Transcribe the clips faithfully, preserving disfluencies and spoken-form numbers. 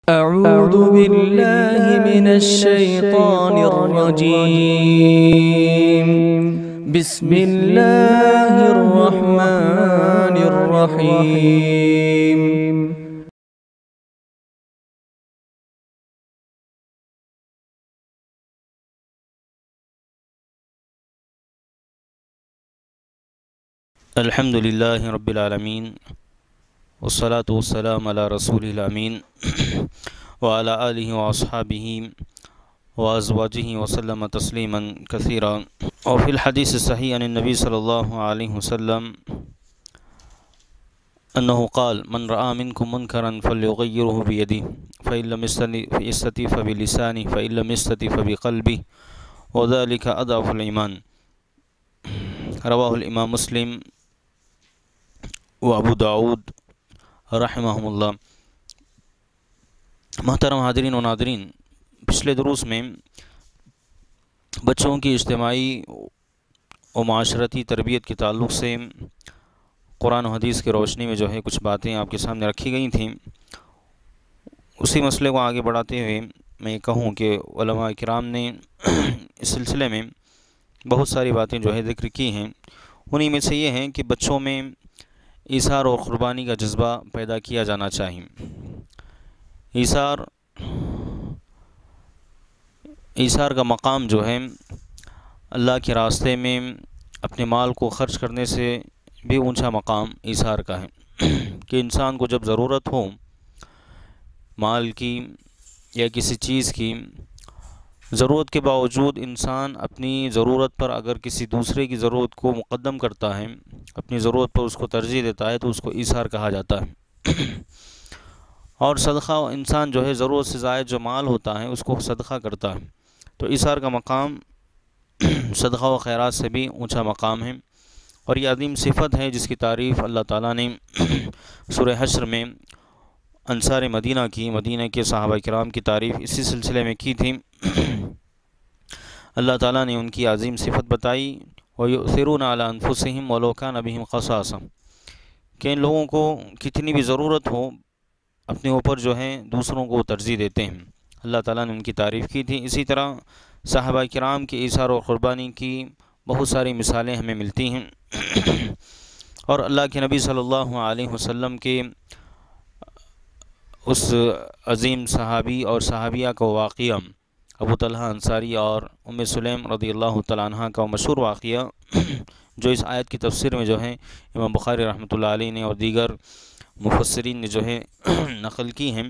أعوذ بالله من الشيطان الرجيم. بسم الله الرحمن الرحيم. الحمد للہ رب العالمین والصلاة والسلام علی رسول الامین وعلی آلہ واصحابہ وازواجہ وسلم تسلیما کثیرا. وفی الحدیث الصحیح عن النبی صلی اللہ علیہ وسلم انہ قال من رآ منکم منکرا فلیغیرہ بیدہ فإن لم یستطع فبلسانہ فإن لم یستطع فبقلبہ وذلک اضعف الایمان. رواہ الامام مسلم و ابو داود رحمہم اللہ. محترم حاضرین و ناظرین، پچھلے دروس میں بچوں کی اجتماعی و معاشرتی تربیت کے تعلق سے قرآن و حدیث کی روشنی میں جو ہے کچھ باتیں آپ کے سامنے رکھی گئی تھیں. اسی مسئلے کو آگے بڑھاتے ہوئے میں کہوں کہ علماء کرام نے اس سلسلے میں بہت ساری باتیں جو ہے ذکر کی ہیں. انہی میں سے یہ ہیں کہ بچوں میں ایثار اور قربانی کا جذبہ پیدا کیا جانا چاہیے. ایثار ایثار کا مقام جو ہے اللہ کے راستے میں اپنے مال کو خرچ کرنے سے بھی اونچا مقام ایثار کا ہے کہ انسان کو جب ضرورت ہو مال کی یا کسی چیز کی، ضرورت کے باوجود انسان اپنی ضرورت پر اگر کسی دوسرے کی ضرورت کو مقدم کرتا ہے، اپنی ضرورت پر اس کو ترجیح دیتا ہے، تو اس کو ایثار کہا جاتا ہے. اور صدقہ، انسان جو ہے ضرورت سے زائد جو مال ہوتا ہے اس کو صدقہ کرتا ہے، تو ایثار کا مقام صدقہ و خیرات سے بھی اونچا مقام ہے. اور یہ عظیم صفت ہے جس کی تعریف اللہ تعالیٰ نے سورہ حشر میں انصار مدینہ کی، مدینہ کے صحابہ کرام کی تعریف اسی سلسلے میں کی تھی. اللہ تعالیٰ نے ان کی عظیم صفت بتائی، وَيُؤْثِرُونَ عَلَىٰ أَنفُسِهِمْ وَلَوْ كَانَ بِهِمْ خَصَاصَةٌ، کہ ان لوگوں کو کتنی بھی ضرورت ہو اپنے اوپر جو ہے دوسروں کو ترجیح دیتے ہیں. اللہ تعالیٰ نے ان کی تعریف کی تھی. اسی طرح صحابہ کرام کی ایثار و قربانی کی بہت ساری مثالیں ہمیں ملتی ہیں. اور اللہ کے نبی صلی اللہ علیہ وسلم کے اس عظیم صحابی اور صحابیہ کا واقعہ ابو طلحہ انصاری اور ام سلیم رضی اللہ تعالیٰ عنہ کا مشہور واقعہ جو اس آیت کی تفسیر میں جو ہے امام بخاری رحمۃ اللہ علیہ نے اور دیگر مفسرین نے جو ہے نقل کی ہیں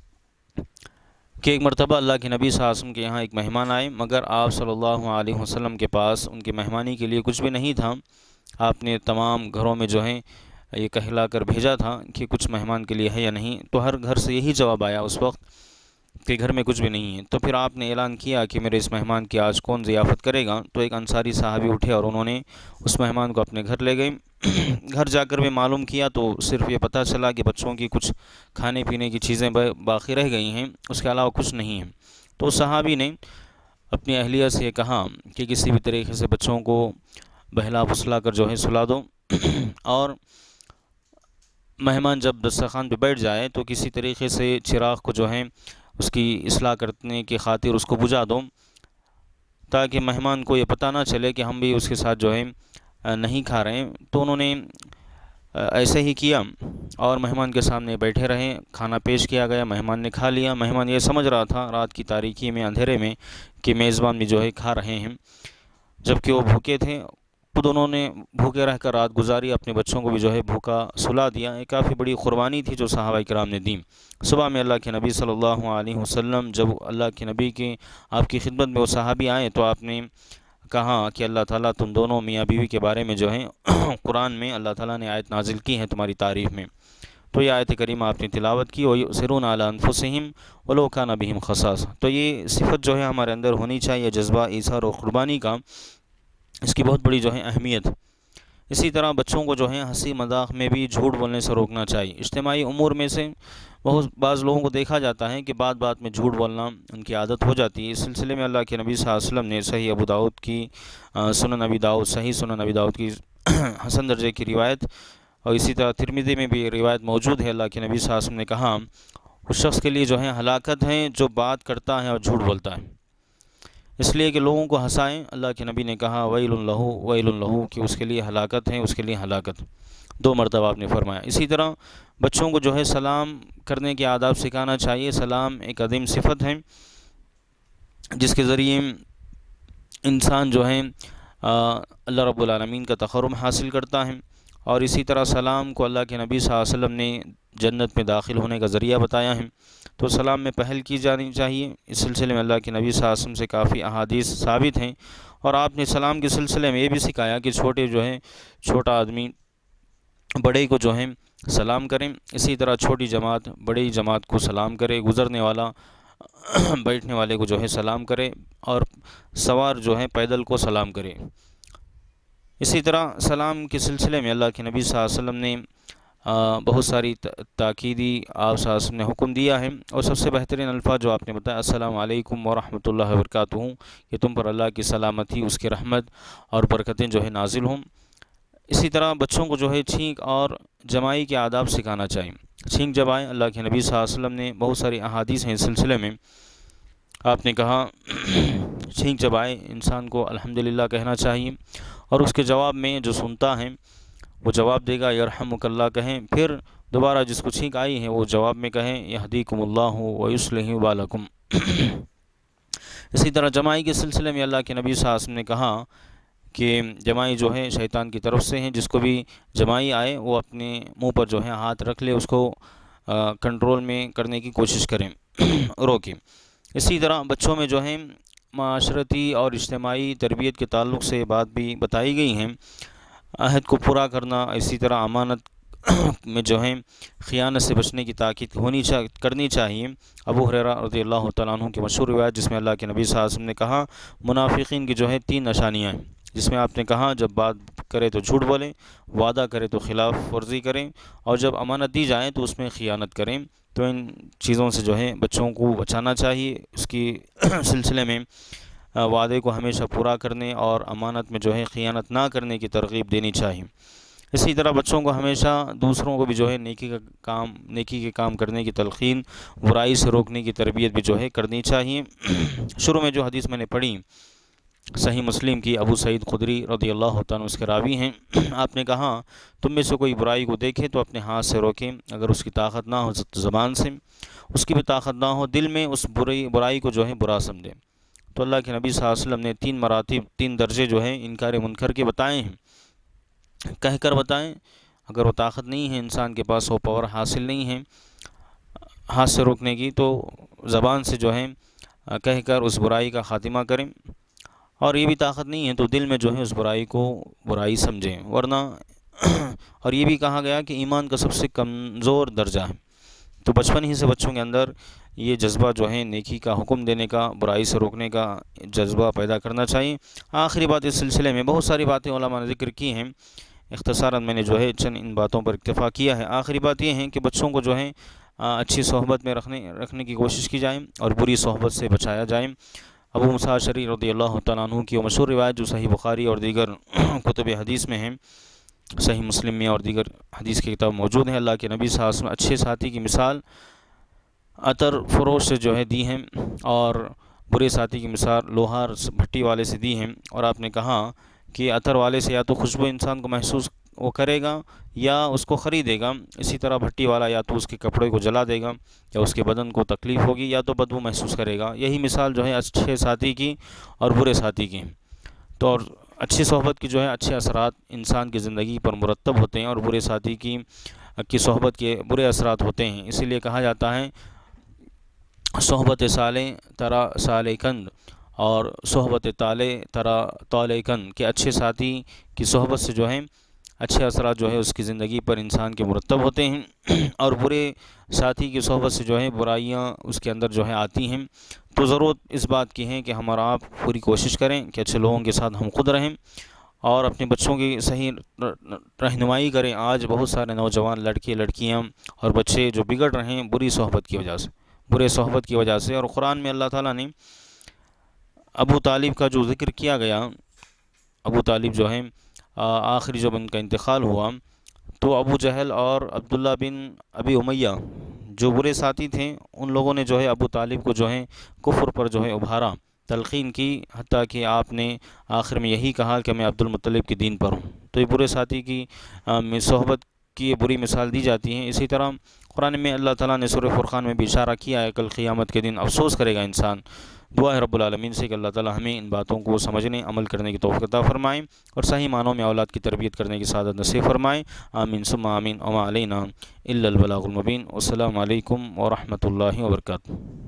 کہ ایک مرتبہ اللہ کے نبی صلی اللہ علیہ وسلم کے یہاں ایک مہمان آئے، مگر آپ صلی اللہ علیہ وسلم کے پاس ان کی مہمانی کے لیے کچھ بھی نہیں تھا. آپ نے تمام گھروں میں جو ہے یہ کہلا کر بھیجا تھا کہ کچھ مہمان کے لیے ہے یا نہیں، تو ہر گھر سے یہی جواب آیا اس وقت کہ گھر میں کچھ بھی نہیں ہے. تو پھر آپ نے اعلان کیا کہ میرے اس مہمان کی آج کون ضیافت کرے گا. تو ایک انصاری صحابی اٹھے اور انہوں نے اس مہمان کو اپنے گھر لے گئے. گھر جا کر بھی معلوم کیا تو صرف یہ پتہ چلا کہ بچوں کی کچھ کھانے پینے کی چیزیں باقی رہ گئی ہیں، اس کے علاوہ کچھ نہیں ہے. تو صحابی نے اپنی اہلیہ سے کہا کہ کسی بھی طریقے سے بچوں کو بہلا پھسلا کر جو ہے سلا دو، اور مہمان جب دسترخوان پہ بیٹھ جائے تو کسی طریقے سے چراغ کو جو ہے اس کی اصلاح کرنے کی خاطر اس کو بجھا دو، تاکہ مہمان کو یہ پتہ نہ چلے کہ ہم بھی اس کے ساتھ جو ہے نہیں کھا رہے ہیں. تو انہوں نے ایسے ہی کیا اور مہمان کے سامنے بیٹھے رہے. کھانا پیش کیا گیا، مہمان نے کھا لیا. مہمان یہ سمجھ رہا تھا رات کی تاریکی میں، اندھیرے میں، کہ میزبان بھی جو ہے کھا رہے ہیں، جبکہ وہ بھوکے تھے. خود انہوں نے بھوکے رہ کر رات گزاری، اپنے بچوں کو بھی جو ہے بھوکا سلا دیا. ایک کافی بڑی قربانی تھی جو صحابہ کرام نے دی. صبح میں اللہ کے نبی صلی اللہ علیہ وسلم جب اللہ کے نبی کے آپ کی خدمت میں وہ صحابی آئے تو آپ نے کہا کہ اللہ تعالیٰ تم دونوں میاں بیوی کے بارے میں جو ہے قرآن میں اللہ تعالیٰ نے آیت نازل کی ہے تمہاری تعریف میں. تو یہ آیت کریمہ آپ نے تلاوت کی، وَيُؤْثِرُونَ عَلَىٰ أَنفُسِهِمْ وَلَوْ كَانَ بِهِمْ خَصَاصَةٌ. تو یہ صفت جو ہے ہمارے اندر ہونی چاہیے، جذبہ ایثار و قربانی کا. اس کی بہت بڑی جو ہے اہمیت. اسی طرح بچوں کو جو ہے ہنسی مذاق میں بھی جھوٹ بولنے سے روکنا چاہیے. اجتماعی امور میں سے بہت بعض لوگوں کو دیکھا جاتا ہے کہ بات بات میں جھوٹ بولنا ان کی عادت ہو جاتی ہے. اس سلسلے میں اللہ کے نبی صلی اللہ علیہ وسلم نے صحیح ابو داؤد کی سنن ابی داؤد صحیح سنن ابی داؤد کی حسن درجے کی روایت، اور اسی طرح ترمذی میں بھی روایت موجود ہے. اللہ کے نبی صلی اللہ علیہ وسلم نے کہا اس شخص کے لیے جو ہے ہلاکت ہے جو بات کرتا ہے اور جھوٹ بولتا ہے، اس لیے کہ لوگوں کو ہنسائیں۔ اللہ کے نبی نے کہا ویل لہو ویل لہو، کہ اس کے لیے ہلاکت ہے، اس کے لیے ہلاکت، دو مرتبہ آپ نے فرمایا۔ اسی طرح بچوں کو جو ہے سلام کرنے کے آداب سکھانا چاہیے۔ سلام ایک عظیم صفت ہے جس کے ذریعے انسان جو ہے اللہ رب العالمین کا تقرب حاصل کرتا ہے، اور اسی طرح سلام کو اللہ کے نبی صلی اللہ علیہ وسلم نے جنت میں داخل ہونے کا ذریعہ بتایا ہے، تو سلام میں پہل کی جانی چاہیے۔ اس سلسلے میں اللہ کے نبی صلی اللہ علیہ وسلم سے کافی احادیث ثابت ہیں، اور آپ نے سلام کے سلسلے میں یہ بھی سکھایا کہ چھوٹے جو ہے چھوٹا آدمی بڑے کو جو ہے سلام کریں، اسی طرح چھوٹی جماعت بڑی جماعت کو سلام کرے، گزرنے والا بیٹھنے والے کو جو ہے سلام کرے، اور سوار جو ہے پیدل کو سلام کرے۔ اسی طرح سلام کے سلسلے میں اللہ کے نبی صلی اللہ علیہ وسلم نے بہت ساری تاکیدی آپ صلی اللہ علیہ وسلم نے حکم دیا ہے، اور سب سے بہترین الفاظ جو آپ نے بتایا السلام علیکم ورحمۃ اللہ وبرکاتہ، کہ تم پر اللہ کی سلامتی، اس کی رحمت اور برکتیں جو ہے نازل ہوں۔ اسی طرح بچوں کو جو ہے چھینک اور جمائی کے آداب سکھانا چاہیے۔ چھینک جبائیں، اللہ کے نبی صلی اللہ علیہ وسلم نے بہت ساری احادیث ہیں اس سلسلے میں، آپ نے کہا چھینک جبائے انسان کو الحمدللہ کہنا چاہیے، اور اس کے جواب میں جو سنتا ہے وہ جواب دے گا یرحمک اللہ کہیں، پھر دوبارہ جس کو چھینک آئی ہے وہ جواب میں کہیں یہدیکم اللہ ویصلح بالکم۔ اسی طرح جمائی کے سلسلے میں اللہ کے نبی صلی اللہ علیہ وسلم نے کہا کہ جمائی جو ہے شیطان کی طرف سے ہیں، جس کو بھی جمائی آئے وہ اپنے منہ پر جو ہے ہاتھ رکھ لے، اس کو کنٹرول میں کرنے کی کوشش کریں، روکیں۔ اسی طرح بچوں میں جو ہے معاشرتی اور اجتماعی تربیت کے تعلق سے بات بھی بتائی گئی ہیں، عہد کو پورا کرنا، اسی طرح امانت میں جو ہے خیانت سے بچنے کی تاکید ہونی چاہ کرنی چاہیے۔ ابو ہریرہ رضی اللہ تعالیٰ عنہ کی مشہور روایت جس میں اللہ کے نبی صلی اللہ علیہ وسلم نے کہا منافقین کی جو ہے تین نشانیاں ہیں، جس میں آپ نے کہا جب بات کرے تو جھوٹ بولیں، وعدہ کرے تو خلاف ورزی کریں، اور جب امانت دی جائے تو اس میں خیانت کریں۔ تو ان چیزوں سے جو ہے بچوں کو بچانا چاہیے، اس کی سلسلے میں وعدے کو ہمیشہ پورا کرنے اور امانت میں جو ہے خیانت نہ کرنے کی ترغیب دینی چاہیے۔ اسی طرح بچوں کو ہمیشہ دوسروں کو بھی جو ہے نیکی کا کام نیکی کے کام کرنے کی تلقین، برائی سے روکنے کی تربیت بھی جو ہے کرنی چاہیے۔ شروع میں جو حدیث میں نے پڑھی صحیح مسلم کی، ابو سعید خدری رضی اللہ تعالیٰ اس کے راوی ہیں، آپ نے کہا تم میں سے کوئی برائی کو دیکھے تو اپنے ہاتھ سے روکیں، اگر اس کی طاقت نہ ہو تو زبان سے، اس کی بھی طاقت نہ ہو دل میں اس برائی برائی کو جو ہے برا سمجھے۔ تو اللہ کے نبی صلی اللہ علیہ وسلم نے تین مراتب، تین درجے جو ہیں انکار منکر کے بتائے ہیں، کہہ کر بتائیں، اگر وہ طاقت نہیں ہے انسان کے پاس، وہ پاور حاصل نہیں ہے ہاتھ سے روکنے کی، تو زبان سے جو ہے کہہ کر اس برائی کا خاتمہ کریں، اور یہ بھی طاقت نہیں ہے تو دل میں جو ہے اس برائی کو برائی سمجھیں، ورنہ اور یہ بھی کہا گیا کہ ایمان کا سب سے کمزور درجہ ہے، تو بچپن ہی سے بچوں کے اندر یہ جذبہ جو ہے نیکی کا حکم دینے کا، برائی سے روکنے کا جذبہ پیدا کرنا چاہیے۔ آخری بات اس سلسلے میں بہت ساری باتیں علماء نے ذکر کی ہیں، اختصاراً میں نے جو ہے چند ان باتوں پر اکتفا کیا ہے۔ آخری بات یہ ہے کہ بچوں کو جو ہے اچھی صحبت میں رکھنے رکھنے کی کوشش کی جائے اور بری صحبت سے بچایا جائے۔ ابو موسیٰ اشعری رضی اللہ تعالیٰ عنہ کی وہ مشہور روایت جو صحیح بخاری اور دیگر کتب حدیث میں ہیں، صحیح مسلم میں اور دیگر حدیث کی کتاب موجود ہیں، اللہ کے نبی صلی اللہ علیہ وسلم اچھے ساتھی کی مثال عطر فروش سے جو ہے دی ہیں، اور برے ساتھی کی مثال لوہار بھٹی والے سے دی ہیں، اور آپ نے کہا کہ عطر والے سے یا تو خوشبو انسان کو محسوس وہ کرے گا یا اس کو خریدے گا، اسی طرح بھٹی والا یا تو اس کے کپڑے کو جلا دے گا یا اس کے بدن کو تکلیف ہوگی یا تو بدبو محسوس کرے گا۔ یہی مثال جو ہے اچھے ساتھی کی اور برے ساتھی کی۔ تو اور اچھی صحبت کی جو ہے اچھے اثرات انسان کی زندگی پر مرتب ہوتے ہیں، اور برے ساتھی کی کی صحبت کے برے اثرات ہوتے ہیں، اسی لیے کہا جاتا ہے صحبت صالح ترا صالح کند اور صحبت طالع ترا طالع کند، کہ اچھے ساتھی کی صحبت سے جو ہے اچھے اثرات جو ہے اس کی زندگی پر انسان کے مرتب ہوتے ہیں، اور برے ساتھی کی صحبت سے جو ہے برائیاں اس کے اندر جو ہے آتی ہیں۔ تو ضرورت اس بات کی ہے کہ ہمارا آپ پوری کوشش کریں کہ اچھے لوگوں کے ساتھ ہم خود رہیں اور اپنے بچوں کی صحیح رہنمائی کریں۔ آج بہت سارے نوجوان لڑکے لڑکیاں اور بچے جو بگڑ رہے ہیں بری صحبت کی وجہ سے، برے صحبت کی وجہ سے، اور قرآن میں اللہ تعالیٰ نے ابو طالب کا جو ذکر کیا گیا، ابو طالب جو ہے آخری جب ان کا انتقال ہوا تو ابو جہل اور عبداللہ بن ابی امیہ جو برے ساتھی تھے ان لوگوں نے جو ہے ابو طالب کو جو ہے کفر پر جو ہے ابھارا، تلقین کی، حتیٰ کہ آپ نے آخر میں یہی کہا کہ میں عبد المطلب کے دین پر ہوں۔ تو یہ برے ساتھی کی صحبت کی یہ بری مثال دی جاتی ہیں۔ اسی طرح قرآن میں اللہ تعالیٰ نے سورہ فرقان میں بھی اشارہ کیا ہے، کل قیامت کے دن افسوس کرے گا انسان۔ دعا ہے رب العالمین سے کہ اللہ تعالیٰ ہمیں ان باتوں کو سمجھنے، عمل کرنے کی توفیق عطا فرمائیں اور صحیح معنوں میں اولاد کی تربیت کرنے کی سعادت نصیب فرمائیں۔ آمین ثم آمین، وما علینا الا البلاغ المبین۔ والسلام علیکم ورحمۃ اللہ وبرکاتہ۔